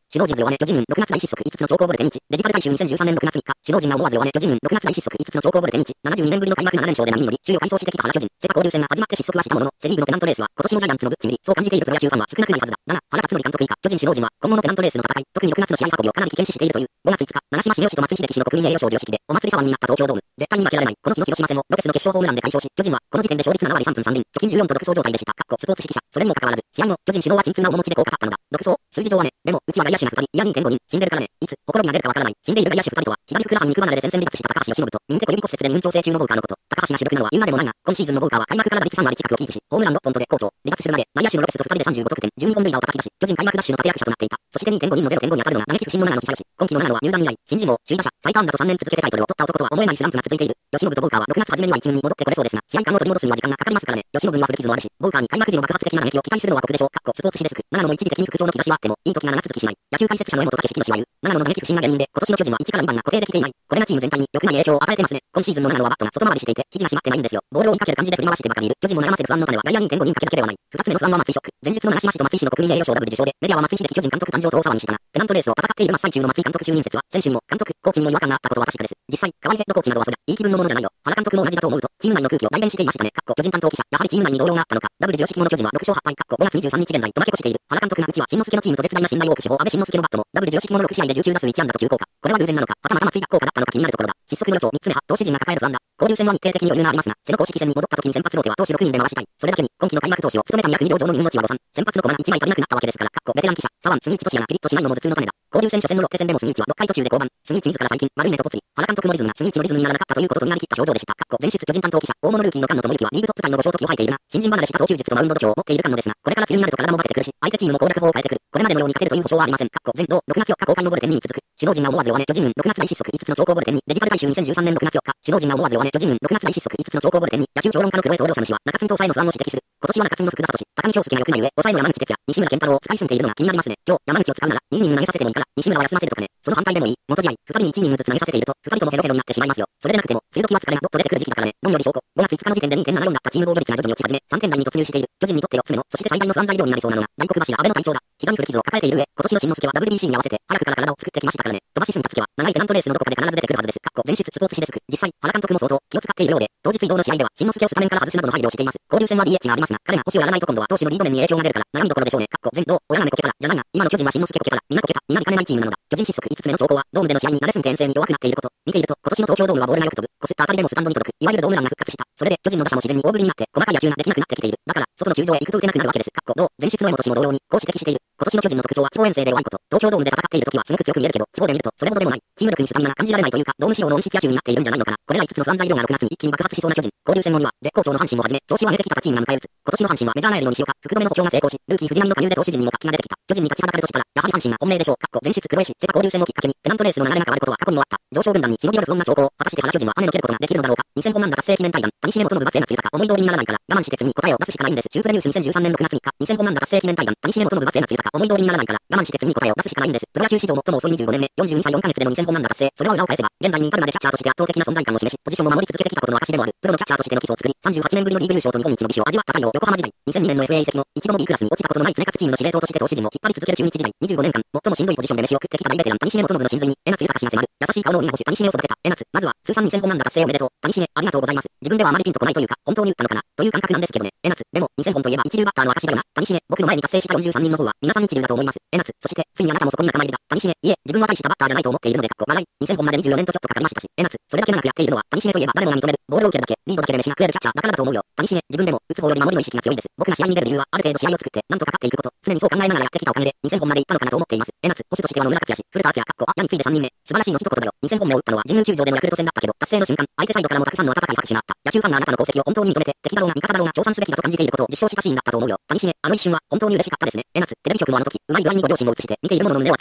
首脳陣弱音、巨人軍6月大失速5つの超高ボルテ日、デジタル大衆2013年6月3日、首脳陣が思わず弱音、巨人軍6月大失速5つの超高ボルテ日、72年ぶりの開幕7連勝で波に乗り、首位を快走してきた原巨人、セパ交流戦が始まって失速はしたものの、セリーグのペナントレースは、今年のジャイアンツのぶっちぎり、そう感じているプロ野球ファンは少なくないはずだ。7、原辰徳監督以下、巨人首脳陣は、今後のペナントレースの戦い、特に6月の試合運びをかなり危険視しているという。5月5日、長嶋茂雄氏と松井秀喜氏の国民栄誉賞授与式で、お祭り騒ぎになった東京ドーム。絶対に負けられない、この日の広島戦を、ロペスの決勝ホームランで快勝し、巨人は、この時点で勝率7割3分3厘、貯金14と独走状態でした。スポーツ指揮者、それにもかかわらず、試合後、巨人首脳は鎮痛な面持ちでこう語ったのだ。独走数字上はね、でも、うちは外野手が2人、いや2.5人、死んでるからね、いつ、ほころびが出るかわからない、死んでいる外野手2人とは、左ふくらはぎ肉離れで戦線離脱した高橋由伸と、右手小指骨折で入院調整中のボーカーのこと。高橋が主力なのは言うまでもないが、今シーズンのボーカーは開幕から打率3割近くをキープし、ホームラン6本と絶好調。離脱するまで、内野手のロペスと2人で35得点、12本塁打を叩き出し、巨人開幕ダッシュの立役者となっていた。そして2.5人の0.5に当たるのが嘆き不振の長野久義。今季の長野は入団以来、新人王、首位打者、最多安打と3年続けてタイトルを取った男とは思えないスランプが続いている。由伸とボーカーは6月初めには一軍に戻ってこれそうですが、試合感を取り戻すには時間がかかりますからね。由伸には古傷もあるし、ボーカーに開幕時の爆発的な打撃を期待するのは酷でしょう。スポーツ紙デスク、長野も一時的に復調の兆しはあっても、いい時が長続きしない。野球解説者の江本武史氏は言う。長野の打撃不振が原因で、今年の巨人は1から2番が固定できていない。これがチーム全体に良くない影響を与えてますね。今シーズンの長野はバットが外回りしていて、肘が締まってないんですよ。ボールを追いかける感じで振り回してばかりいる。巨人も悩ませる不安の種は外野2.5人かけだけではない。2つ目の不安は松井ショック。前日の長嶋氏と松井氏の国民栄誉賞ダブル受賞で、メディアは松井秀喜巨人監督誕生と大騒ぎしたが、ペナントレースを戦っている真っ最中の松井監督就任説は、選手にも監督、コーチにも違和感があったことは確かです。実際、河合ヘッドコーチなどはそりゃ、いい気分のものじゃないよ。原監督も同じだと思うと、チーム内の空気を代弁していましたね。巨人担当記者、やはりチーム内に動揺があったのか。ダブル受賞式後の巨人は6勝8敗。5月23日現在と負け越している。原監督がうちは新之助のチームと絶大な信頼を置く手法、安倍晋之助のバットも、ダブル受賞式後の6試合で19打数1安打と急降下。これは偶然なのか、はたまた松井が効果だったのか気になるところだ。失速の予兆3つ目は、投手陣が抱える不安だ。交流戦は日程的に余裕がありますが、瀬の公式戦に戻った時に先発ローテは投手6人で回したい。それだけに、今季の開幕投手を務めた202両上の命は誤算。先発の駒が1枚足りなくなったわけですから、ベテラン記者、左腕杉内俊也がピリッとしないのも頭痛の種だ。交流戦初戦のロッテ戦でも杉内は6回途中で降板。杉内自ら最近、悪い目とぽつり。原監督のリズムが杉内のリズムにならなかったということとになりきった表情でした。前出巨人担当記者、大物ルーキーの菅野智之はリーグトップタイの5勝と気を吐いているが、新人離れした投球術とマウンド度胸を持っている菅野ですが、これから冬になると体もバテてくるし、相手チームも攻略法を変えてくる。これまでのように勝てるという保証はありません。前同6月4日公開のボルテンに続く。首脳陣が思わず弱音、巨人軍6月大失速5つの超高ボルテンに、デジタル大衆2013年6月4日、首脳陣が思わず弱音、巨人軍6月大失速5つの超高ボルテンに、野球評論家の黒江徹良氏は、中継ぎ搭載の不安を指摘する。今年は中継ぎの福田聡、高木京介が良くない上、抑えの山口哲也、西村健太郎を使いすぎているのが気になりますね。今日、山口を使うなら、2イニング投げさせてもいいから、西村は休ませるとかね。その反対でもいい。元試合、2人に1イニングずつ投げさせていると、2人ともヘロヘロになってしまいますよ。それでなくても、梅雨時は疲れがどっと出てくる時期だからね。論より証拠。5月5日の時点で2.74だったチーム防御率が徐々に落ち始め、3点台に突入している。巨人にとって4つ目の、そして最大の不安材料になりそうなのが、大黒柱安倍の体調だ。膝に古傷を抱えている上、今年の新之助は WBC に合わせて、早くから体を作ってきましたからね。飛ばしすぎたツケは、長いペナントレースのどこかで必ず出てくるはずです。前出スポーツ紙デスク。実際、原監督も相当気を使っているようで、当日移動の試合では、新之助をスタメンから外すなどの配慮をしています。交流戦は DH がありますが、彼が星をやらないと今度は投手のリード面に影響が出るから、悩みどころでしょうね。前同、親が猫けから、じゃないが、今の巨人は新之助こけから、みんなこけた、みんな見かねないチームなのだ。巨人失速5つ目の兆候は、ドームでの試合に慣れすぎて遠征に弱くなっていること。見ていると、今年の東京ドームはボールがよく飛ぶ、こすった当たりでもスタンドに届く、いわゆるドームランが復活した。それで、巨人の打者も自然に大振りになって、細かい野球ができなくなってきている。だから、外の球場へ行くと打てなくなるわけです。同、前出の江本氏も同様に、こう指摘している。今年の巨人の特徴は地方遠征で弱いこと。東京ドームで戦っている時はすごく強く見えるけど、地方で見るとそれほどでもない。チーム力にスタミナが感じられないというか、ドーム仕様の温室野球になっているんじゃないのかな。これら5つの不安材料が6月に一気に爆発しそうな巨人。交流戦後には、絶好調の阪神をはじめ、調子を上げてきたチームが迎え撃つ。今年の阪神はメジャーナイルの西岡、福留の補強が成功し、ルーキー藤浪の加入で投手陣にも活気が出てきた。巨人に立ちはだかる年から、やはり阪神が本命でしょう。前出黒石、セパ交流戦をきっかけに、ペナントレースの流れが変わることは過去にもあった。上昇軍団に忍び寄る不穏な兆候。果たして原巨人は雨の蹴ることができるのだろうか。2000本安打達成記念対談。谷繁元信松への追加。思い通りにならないから、我慢して次に答えを出すしかないんです。中プレニュース2013年6月3日。2000本安打達成記念対談。谷繁元信松への追加。思い通りにならないから、我慢して次に答えを出すしかないんです。プロ野球史上最も遅い25年目、42歳4ヶ月での2000本安打達成。それは裏を返せば、現在に至るまでキャッチャーとして圧倒的な存在感を示し、ポジションを守り続けてきたことの証でもある。プロのキャッチャーとしての基礎を作り、38年ぶりのリーグ優勝と日本一の美酒を味わった太陽横浜時代。2002年の FA 移籍も、一度も B クラスに落ちたことのない常勝チームの司令塔として投手陣を引っ張り続ける中日時代。25年間、最もしんどいポジションで飯を食ってきた大ベテラン谷繁元信の真髄に、江夏豊が迫る。優しい顔の海保守谷繁を育てた。江夏、まずは、通算2000本安打達成おめでとう。谷繁、ありがとうございます。自分ではあまりピンとこないというか、本当に打ったのかな、という感覚なんですけどね。江夏、でも、2000本といえば一流バッターの証だよな。谷繁、僕の前に達成した43人の方は、皆さん一流だと思います。江夏、そして、ついにあなたもそこに仲間入りだ。谷繁、いえ、自分は大したバッターじゃないと思っているので、笑い、2000本まで24年とちょっとかかりましたし、江夏、それだけ長くやっているのは、谷繁といえば誰もが認める。ボールを受けるだけ、リードだけで飯が食えるキャッチャーだからだと思うよ。谷繁、自分でも、打つ方より守りの意識が強いんです。僕が試合に出る理由は、ある程度試合を作って、なんとか勝っていくこと、常にそう考えながらやってきたおかげで、2000本までいったのかなと思っています。江夏、捕手としては野村克也氏、古田敦也、矢について3人目、素晴らしいの一言だよ。2000本目を打ったのは神宮球場でのヤクルト戦だったけど、達成の瞬間、相手サイドからもたくさんの温かい拍手があった。野球ファンがあなたの功績を本当に認めて、敵だろうが味方だろうが称賛すべきだと感じていることを実証したシーンだったと思うよ。谷繁、あの一瞬は本当に嬉しかったですね。江夏、テレビ局もあの時、うまい具合にご両親を映して、見ている者の胸を熱くさせた。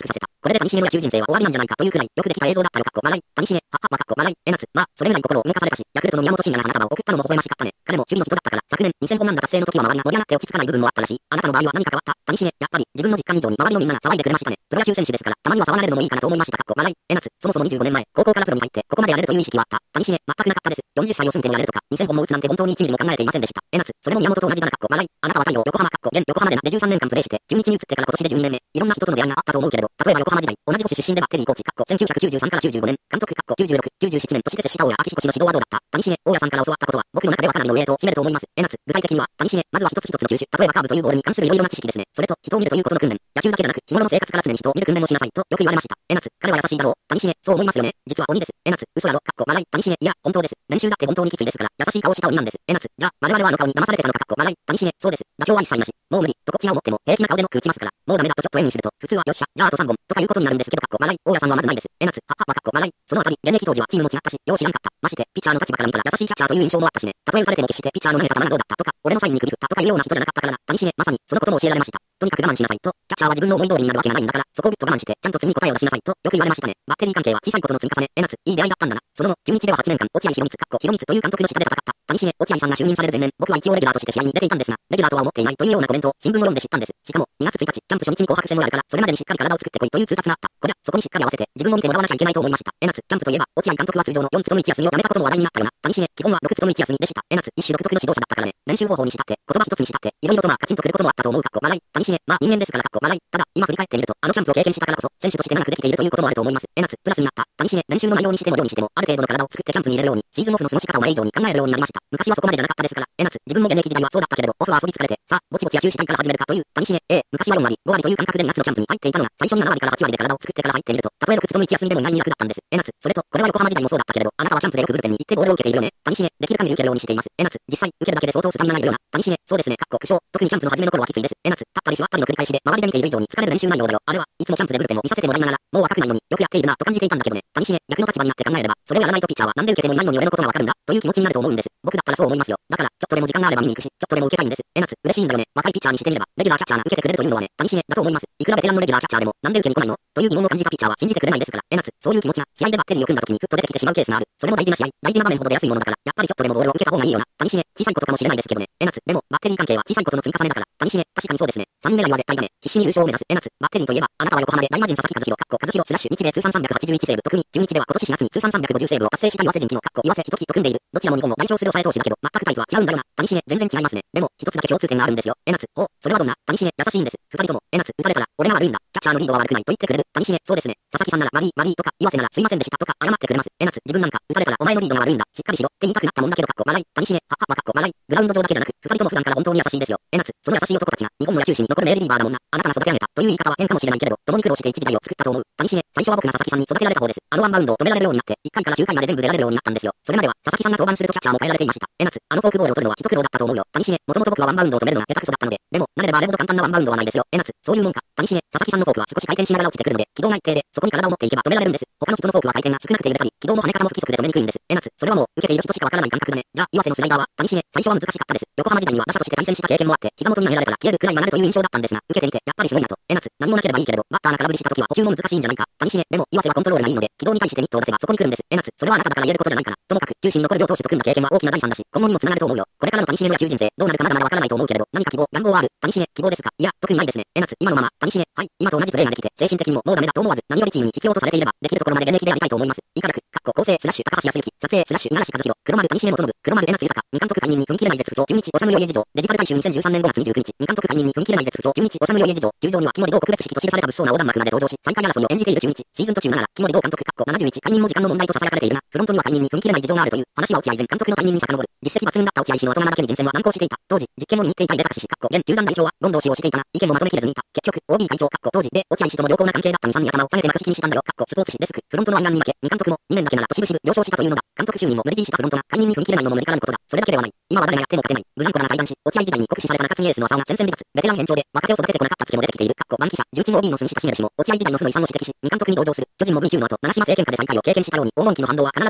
これで谷繁の野球人生は終わりなんじゃないかというくらいよくできた映像だったよ。笑い、谷繁、はっは、笑い、まあ、それぐらい心を動かされたし、ヤクルトの宮本慎也が花束を送ったのも微笑ましかったね。彼も守備の人だったから、昨年2000本安打達成の時は周りが盛り上がって落ち着かない部分もあったらしい。あなたの場合は何か変わった？谷繁、やっぱり自分の実感以上に周りのみんなが騒いでくれましたね。プロ野球選手ですから、たまには騒がれるのもいいかなと思いました。笑い、そもそも25年前、高校からプロに入ってここまでやれるという意識はあった。谷繁、全くなかったです。40歳を過ぎてもやれるとか、2000本も打つなんて本当に1ミリも考えていませんでした。それも宮本と同じだな。笑い、あなたは太陽、横浜、現横浜でなで13年間プレーして、中日に移ってから今年で12年目。いろんな人との出会いがあったと思うけれど、例えば横浜時代、同じ部署出身でバッテリーコーチ、1993から95年、監督、96、97年として接した大谷明彦氏の指導はどうだった？谷繁、大家さんから教わったことは、僕の中ではかなりのウェイトを占めると思います。具体的には、谷繁、まずは一つ一つの球種、例えばカーブというボールに関するいろいろな知識ですね。それと、人を見るということの訓練。野球だけじゃなく、日頃の生活から常に人を見る訓練もしなさいとよく言われました。彼は優しいだろう。谷繁、そう思いますよね。実は鬼です。嘘だろ。笑い、谷繁、いや、本当です。練習だって本当にきついですから、優しい顔した鬼なんです。じゃあ、我々はあの顔に騙されてたのか。笑い、谷繁、そうです。妥協は一切なし。もう無理。とこっちが思っても、平気な顔でノック打ちますから、もうダメだとちょっと演技すると、普通はよっしゃ、じゃああと3本、とかいうことになるんですけど、笑い、大家さんはまずないです。笑い、そのあたり、現役当時はチームも違ったし、よう知らんかった。まして、ピッチャーの立場から見たら優しいキャッチャーという印象もあったしね。たとえ打たれても決してピッチャーの投げた球がどうだったとか、俺のサインに首振ったとかいうような人じゃなかったからな。谷繁、まさに、そのことも教えられました。とにかく我慢しなさいと、キャッチャーは自分の思い通りになるわけがないんだから、そこをぐっと我慢して、ちゃんと次に答えを出しなさいと、よく言われましたね。バッテリー関係は小さいことの積み重ね。いい出会いだったんだな。その後、中日では8年間、落合博光、という監督の下で戦った。谷繁、落合さんが就任される前年、僕は一応レギュラーとして試合に出ていたんですが、レギュラーとは思っていないというようなコメントを新聞を読んで知ったんです。しかも、2月1日、キャンプ初日に紅白戦もあるから、それまでにしっかり体を作ってこいという通達があった。こりゃ、そこにしっかり合わせて、自分も見てもらわなきゃいけないと思いました。キャンプといえば、落合監督は通常の4つとの1休みをやめたことも話題になったよな。谷繁、基本は6つとの1休みでした。一種独特の指導者だったからね。練習方法にしたって、言葉一つにしたって、いろいろとまあカチンとくることもあったと思う。笑い、谷繁、まあ人間ですから。笑い、ただ、今振り返ってみると、あのキャンプを経験したからこそ、選手として長くできているということもあると思います。プラスになった。谷繁、練習の内容にしても量にしても、ある程度の体を作ってキャンプに入れるように、シーズンオフの過ごし方を前以上に考えるようになりました。昔はそこまでじゃなかったですから。自分も現役時代はそうだったけれど、オフは遊び疲れて、さあ、ぼちぼち野球したいから始めるかという、谷繁、昔は4割、5割という感覚で夏のキャンプに入っていたのが、最初に7割から8割で体を作ってから入ってみると、たとえ6つとの1休みでも意外に楽だったんです。それと、これは横浜時代もそうだったけれど、あなたはキャンプでよくブルペンに行ってボールを受けているよね。谷繁、できる限り受けるようにしています。実際、受けるだけで相当スタミナがいるような。谷繁、そうですね。苦笑。特にキャンプの初めの頃はきついです。立ったり座ったりの繰り返しで、周りで見ている以上に疲れる練習内容だよ。あれはいつもキャンプでブルペンを見させてもらいながら、もう若くないのによくやっているなと感じていたんだけどね。谷繁、逆の立場になって考えれば、それをやらないとピッチャーはなんで受けてもいないのに俺のことがわかるんだという気持ちになると思うんです。僕だったらそう思いますよ。だから、ちょっとでも時間があれば見に行くし、ちょっとでも受けたいんです。嬉しいんだよね。若いピッチャーにしてみれば、レギュラーキャッチャーが受けてくれるというのはね、谷繁だと思います。いくらベテランのレギュラーキャッチャーでも、なんで受けに来ないのという疑問を感じたピッチャーは信じてくれないですから。そういう気持ちが、試合でバッテリーを組んだ時にふっと出てきてしまうケースがある。それも大事な試合、大事な場面ほど出やすいものだから、やっぱりちょっとでもボールを受けた方がいいよな。谷繁、小さいことかもしれないですけどね。でも、バッテリー関係は小さいことの積み重ねだから、谷繁、確かにそうですね。3人目は絶対だね。必死に優勝を目指す。バッテリーといえば、あなたは横浜で大魔神佐々木和弘、日米通算381セーブ、特に中日では今年4月に通算350セーブを達成した岩瀬仁紀の岩瀬仁紀と組んでいる。どちらも日本を代表する抑え投手だけど、全くタイプは違うんだよな。谷繁、全然違いますね。でも、一つだけ共通点があるんですよ。それはどんな？谷繁、優しいんです。二人とも、打たれたら、俺が悪いんだ。キャッチャーのリードは悪くないと言ってくれる。谷繁、そうですね。佐々木さんなら悪いとか、岩瀬ならすいませんでしたとか謝ってくれます。自分なんか、打たれたらお前のリードが悪いんだ。しっかりしろって言いたくなったもんだけど、笑い、谷繁、笑い、グラウンド上だけじゃなく、二人とも普段から本当に優しいですよ。その優しい男たちが、日本の野球史に残る名リリーバーだもんな。あなたが育て上げたという言い方は変かもしれないけれど、共に苦労して一時代を作ったと思う。谷繁、最初は僕が佐々木さんに育てられた方です。ワンバウンドを止められるようになって、1回から9回まで全部出られるようになったんですよ。それまでは、佐々木さんが登板するとキャッチャーも変えられていました。フォークボールを取るのは一苦労だったと思うよ。谷繁、もともと僕はワンバウンドを止めるのが下手くそだったので、でも、慣れればあれほど簡単なワンバウンドはないですよ。そういうもんか。谷繁、佐々木さんのフォークは少し回転しながら落ちてくるので、軌道が一定で、そこに体を持っていけば止められるんです。他の人のフォークは回転が少なくて揺れたり、軌道も跳ね方も不規則で止めにくいんです。それはもう、受けている人しかわからない感覚だね。じゃあ、岩瀬のスライダーは、谷繁、最初は難しかったです。横浜時代には打者として対戦した経験もあって、膝元に投げられたら消えるくらい曲がるという印象だったんですが、受けてみて、やっぱりすごいなと。何もなければいいけれど、バッターが空振りした時は補給も難しいんじゃないか。谷繁、でも、岩瀬はコントロールがいいので、軌道に対してミットを出せばそこに来るんです。それはあなただから言えることじゃないかな。ともかく、球審残る両投手と組んだ経験は大きな財産だし、今後にも繋がると思うよ。これからの谷繁の野球人生、どうなるかまだまだわからないと思うけれど、何か希望、願望はある。谷繁、希望ですか？いや、特にないですね。今のまま、谷繁、はい、今と同じプレーができて、精神的にももうダメだと思わず、何よりチームに必要とされていれば、できるところまで現役でやりたいと思います。以下略、構成スラッシュ高橋康之、撮影スラッシュ五十嵐和弘、黒丸谷繁元信、黒丸江夏豊、二監督解任に踏み切れない絶不調、中日、おさむよ家事情、デジタル大衆2013年5月29日、二監督解任に踏み切れない絶不調、中日、おさむよ家事情、球場には木森同国別式と記された物騒な横断幕まで登場し、最下位争いを演じている中日、シーズン途中ながら、木森同監督、71、解任も時間の問題と囁かれているが、フロントには解任に踏み切れない事情があるという、話は落合前監督の解任に遡る。実績抜群だった落合氏の後釜だけに人選は難航していた。当時、実験を握っていた井出隆氏、現球団代表は、権藤氏をしていたが、意見をまとめきれずにいた。結局、OB 会長、当時で、落合氏とも良好な関係だった2、3に頭を下げて幕引きにしたんだよ。スポーツ紙デスク、フロントの暗に負け、二監督も、2年だけならとしぶしぶ了承したというのだ。監督就任も無理強いしたフロントが解任に踏み切れないのも無理からぬことだ。それだけではない。今は誰がやっても勝てない。ブランコラが対談し、落合時代に酷使された中継ぎエースの浅尾が戦線離脱。ベテラン延長で、若手を育ててこなかったツケも出てきている。番記者、重鎮 OB の住下茂氏も、落合時代の負の遺産を指摘し、二監督に同情する。巨人も V 級の後、長嶋政権下で最下位を経験したように、黄金期の反動は必ずあるものだ。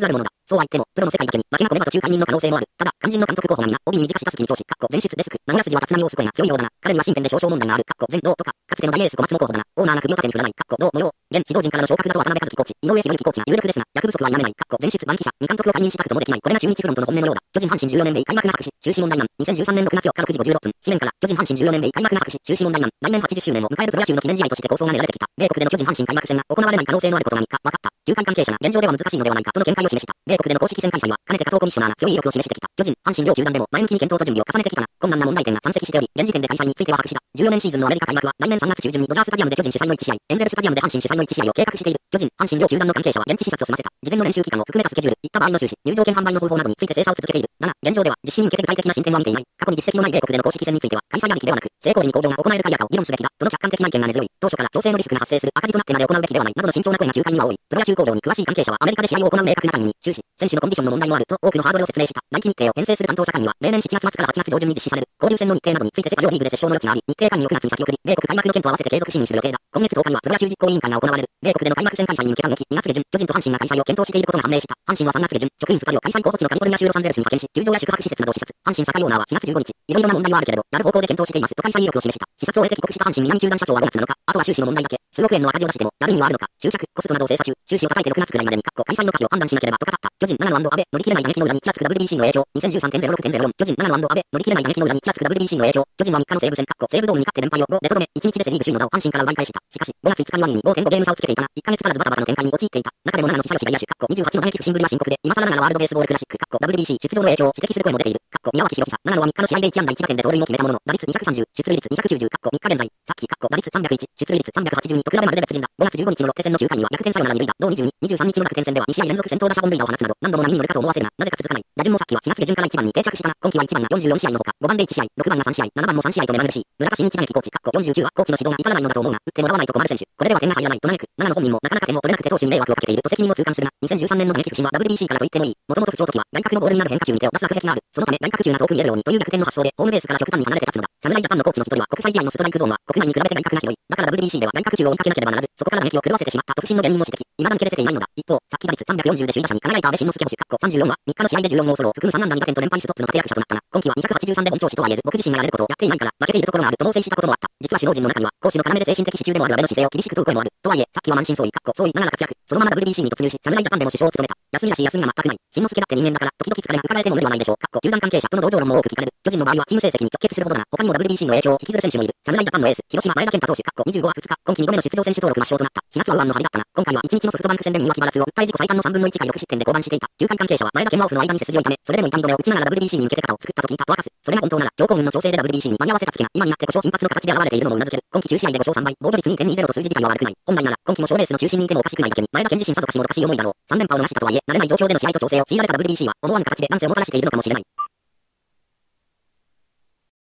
そうは言っても、プロの世界だけに、負けが込めば途中解任の可能性もある。ただ、肝心の監督候補がみんな、帯に短した鈴木に調子、前出デスク、名古屋筋は立浪をすこえが強いようだな。彼には身辺で少々問題がある。前どうとか、かつての大エース小松の候補だな。オーナーが首を縦に振らない。どう模様。現指導陣からの昇格だと渡辺和樹コーチ、井上博之コーチが有力ですが、役不足は否めない。前出番記者、二監督を解任したくともできない。これが中日フロントの本音のようだ。巨人阪神14年目開幕が白紙、中止問題案。2013年6月4日6時56分、紙面から、巨人阪神14年目開幕が白紙、中止問題案。来年80周年を迎えるプロ野球の記念試合として構想が練られてきた。米国での巨人阪神開幕戦が行われない可能性のあることが3日分かった。球界関係者が現状では難しいのではないかとの見解を示した。米国での公式戦開催は、かねて加藤コミッショナーが強い意欲を示してきた。巨人、阪神両球団でも前向きに検討と準備を重ねてきたが、困難な問題点が山積しており、現時点で開催については白紙だ。14年シーズンのアメリカ開幕は来年3月中旬にドジャースタジアムで巨人主催の1試合、エンゼルスタジアムで阪神主催の1試合を計画している。巨人、阪神両球団の関係者は現地視察を済ませた。事前の練習期間を含めたスケジュール、行った場合の収支、入場券販売の方法などについて精査を続けている。7、現状では実施に向けて具体的な進展は見ていない。過去に実績のない米国での公式戦については、開催ありきではなく、成功裏に行動が行えるか否かを議論すべきだ。との客観的な意見が根強い。当初から調整のリスクが発生する赤字となってまで行うべきではない。などの慎重な声が球界には多い。プロ野球構造に詳しい関係者はアメリカで試合を行う明確なタイムに終始、選手のコンディションの問題もあると多くのハードルを説明した。来季日程を編成する担当者会議は、例年7月末から8月上旬に実施される。交流戦の日程などについてセパ両リーグで折衝の余地があり、日程会議を9月に先送り、米国開幕の件と合わせて継続審議する予定だ。今月10日にはプロ野球実行委員会が行われる。米国での開幕戦開催に向けた動き、2月下旬、巨人と阪神が開催を検討していることが判明した。阪神は3月下旬、職員2人を開催候補地のカリフォルニア州ロサンゼルスに派遣し、球場や宿泊施設などを視察。阪神坂井オーナーは4月15日、いろいろな問題はあるけれど、やる方向で検討していますと開催意欲を示した。視察を終えて帰国した阪神南球団社長は5月7日、あとは収支の問題だけ、数億円の赤字を出しても、やる意味はあるのか、集客、コストなどを精査中、収支を叩いて6月くらいまでに開催の可否を判断しなければと語った。巨人長野安倍、乗り切れない打撃の裏にちらつく WBC の影響、2013.06.04、巨人長野安倍、乗り切れない打撃の裏にちらつく WBC の影響、巨人は3日の西武戦、西武ドームに勝って連敗を5でとどめ、1日でセリーグ首位の座を阪神から奪い返した。しかし、5月5日には2位に5.5ゲーム差をつけていたが、1ヶ月足らずバタバタの展開に陥っていた。中でも長野久義外野手、28の打撃不振ぶりは深刻で、今更ながらワールドベースボールクラシック、WBC 出場の影響を指摘する声も出ている。宮脇博久、長野は3日の試合で1安打1打点で盗塁も決めたものの、打率230、出塁率290、3日現在、さっき、打率301、出塁率382と比べまるで別人だ。5月15日のロッテ戦の9回には逆転サヨナラ二塁打、同22、23日の楽天戦では2試合連続先頭打者本塁打を放つなど、何度も波に乗るかと思わせるが、なぜか続かない。打順もさっきは4月下旬から1番に定着したが、今季は1番が44試合のほか、5番で1試合、6番が3試合、7番も3試合と目まぐるしい。村田新一打撃コーチ、49はコーチの指導が至らないのだと思うが、打ってもらわないと困る選手。これでは点が入らないと嘆く。長野本人もなかなか点を取れなくて投手に迷惑をかけていると責任を痛感するが、2013年の打撃不振は WBC からと言ってもいい。もともと不調時は外角のボールになる変化球に手を出す悪癖がある。そのため外角球が遠く見えるようにという逆転の発想で、ホームベースから極端に離れて立つのだ。侍ジャパンのコーチの一人は国際試合のストライクゾーンは国内に比べて外角が広い。だから WBC では外角球を追いかけなければならず、そこから打撃を狂わせてしまったと不振の原因も指摘。未だに蹴れせていないのだ。一方、さっき打率340で首位打者に輝いた安倍晋之助捕手、34は3日の試合で14号ソロを含む3安打2打点と連敗ストップの立役者となったが、今季は283で本調子とは言えず、僕自身がやれることをやっていないから負けているところがあると猛省したこともあった。実は首脳陣の中には、攻守の要で精神的支柱でもある安倍の姿勢を厳しく問う声もある。とはいえ、さっきは満身創痍、総意ながら活躍、そのまま WBC に突入し、侍ジャパンでも主将を務めた。休みらしい休みが全くない。晋之助だって人間だから、時々疲れが伺えても無理はないでしょう。球団関係者との同情論も多く聞かれる。巨人の場合はチーム成績に直結するほどだが、他にも WBC の影響を引きずる選手もいる。侍ジャパンのエース、広島前田健太投手、25は2日、今季2度目の出場選手登録抹消となった。4月は右腕の張りだったが、今回は1日のソフトバンク戦で右脇腹痛を訴え自己最短の3分の1回6失点で降板していた。球界関係者は前田健はオフの間に背筋を痛め、それでも痛み止めを打ちながら WBC に向けて肩を作ったと聞いたと明かす。それが本当なら、強行軍の調整で WBC に間に合わせたツケが今になって故障頻発の形で現れているのも頷ける。今季9試合で5勝3敗、防御率2.20と数字自体は悪くない。本来なら今季も賞レースの中心にいてもおかしくないだけに、前田健自身さぞかしもどかしい思いだろう。3連覇を逃したとはいえ、慣れない状況での試合と調整を強いられた WBC は思わぬ形で乱世をもたらしているのかもしれない。